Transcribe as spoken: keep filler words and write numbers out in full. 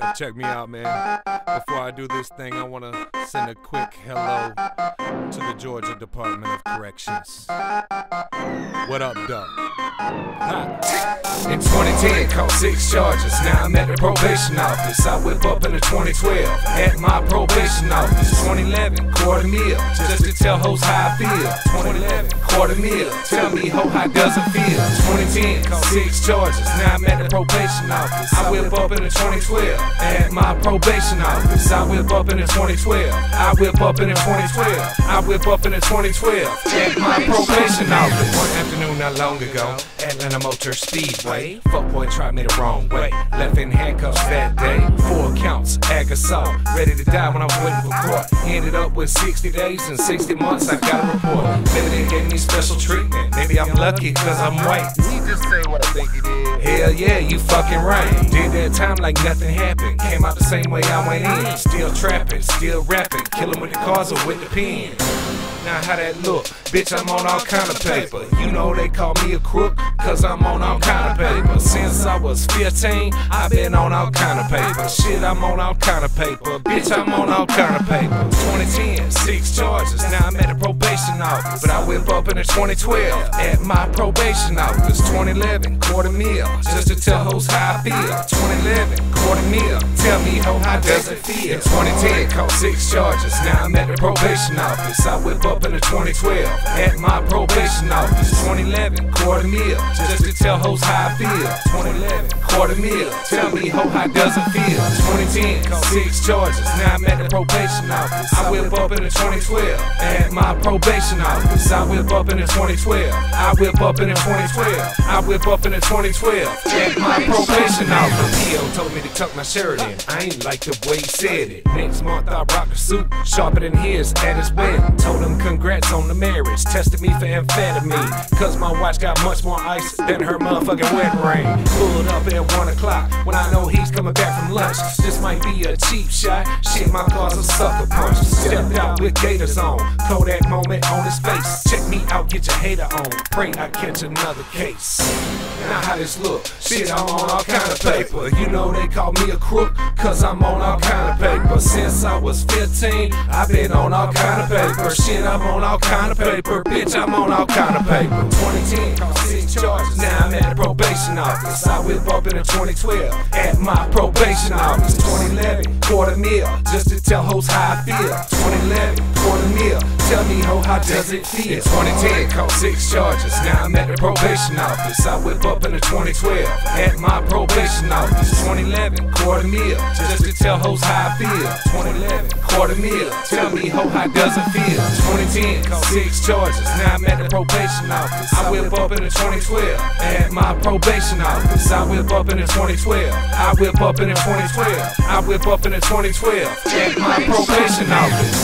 Check me out, man. Before I do this thing, I want to send a quick hello to the Georgia Department of Corrections. What up, Doug? In twenty ten, caught six charges. Now I'm at the probation office. I whip up in the twenty twelve at my probation office. twenty eleven, quarter meal, just to tell hoes how I feel. twenty eleven, quarter meal, tell me ho, how does it feel? twenty ten, caught six charges. Now I'm at the probation office. I whip up in the twenty twelve at my probation office. I whip up in the twenty twelve. I whip up in the twenty twelve. I whip up in the twenty twelve at my probation office. One afternoon not long ago, Atlanta Motor Speedway. Fuckboy tried me the wrong way. Left in handcuffs that day. Four counts, ag assault. Ready to die when I was waiting for court. Ended up with sixty days and sixty months. I got a report. Maybe they gave me special treatment. Maybe I'm lucky cause I'm white. He just say what I think he did. Hell yeah, you fucking right. Did that time like nothing happened. Came out the same way I went in. Still trapping, still rapping. Killing with the cars or with the pen. Now how that look? Bitch, I'm on all kind of paper. You know they call me a crook, cause I'm on all kind of paper. Since I was fifteen, I've been on all kind of paper. Shit, I'm on all kind of paper. Bitch, I'm on all kind of paper. twenty ten, six charges. Now I'm at the probation office. But I whip up in the twenty twelve at my probation office. twenty eleven, quarter meal, just to tell hoes how I feel. twenty eleven, quarter meal, tell me ho, how does it feel? twenty ten, caught six charges. Now I'm at the probation office. I whip up in the twenty twelve at my probation office. twenty eleven, quarter meal, just to tell hoes how I feel. twenty eleven, quarter meal, tell me ho, how does it feel? twenty ten, caught six charges. Now I'm at the probation office. I whip up in the twenty twelve at my probation office. I whip up in the twenty twelve. I whip up in the twenty twelve. I whip up in the twenty twelve at my probation office. P O told me to tuck my shirt in. I ain't like the way he said it. Next month I rock a suit sharper than his at his wedding. Told him congrats on the marriage. Tested me for amphetamine, cause my watch got much more ice than her motherfucking wedding ring. Pulled up at one o'clock when I know he's coming back from lunch. This might be a cheap shot. Shit, my car's a sucker punch. Stepped out with gators on. Kodak moment on his face. Check me out, get your hater on. Pray I catch another case. Now how this look? Shit, I'm on all kind of paper. You know they call me a crook, cause I'm on all kind of paper. Since I was fifteen, I've been on all kind of paper. Shit, I'm on all kind of paper. Bitch, I'm on all kind of paper. twenty ten, caught six charges. Now I'm at the probation office. I whip up in the twenty twelve at my probation office. twenty eleven, quarter meal, just to tell hoes how I feel. twenty eleven, quarter meal, tell me ho, how does it feel? twenty ten, caught six charges. Now I'm at the probation office. I whip up in the twenty twelve at my probation office. twenty eleven, quarter meal, just to tell hoes how I feel. twenty eleven, quarter meal, tell me ho, how does it feel? twenty ten, caught six charges. Now I'm at the probation office. I whip up in the twenty twelve at my probation office. I whip up in the twenty twelve. I whip up in the twenty twelve. I whip up in the twenty twelve at my probation office.